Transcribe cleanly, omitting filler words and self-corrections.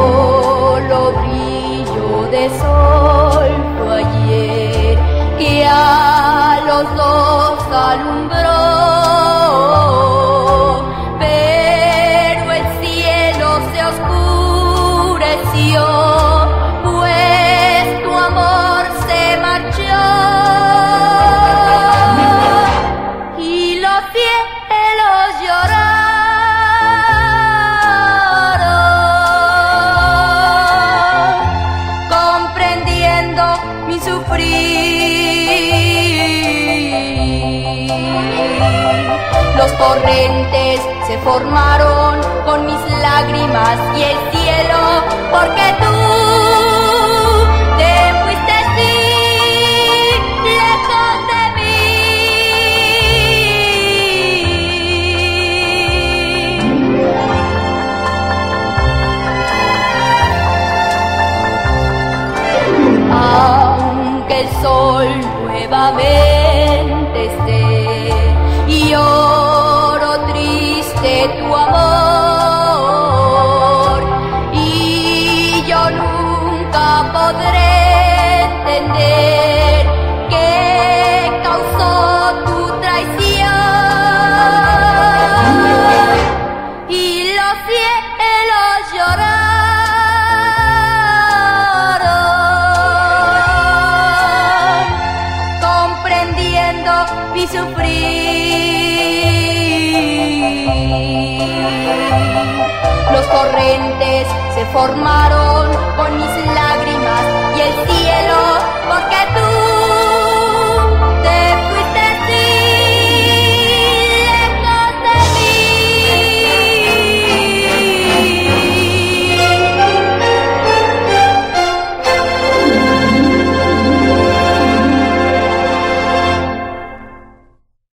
solo brillo de sol fue ayer que a los dos alumbró, pero el cielo se oscureció, pues tu amor se marchó y los cielos lloraron, comprendiendo mi sufrir. Los torrentes se formaron con mis lágrimas y el cielo, porque tú te fuiste así, lejos de mí. Aunque el sol nuevamente esté y lloro triste tu amor, y yo nunca podré entender qué causó tu traición, y los cielos lloraron, comprendiendo mi sufrir. Los torrentes se formaron con mis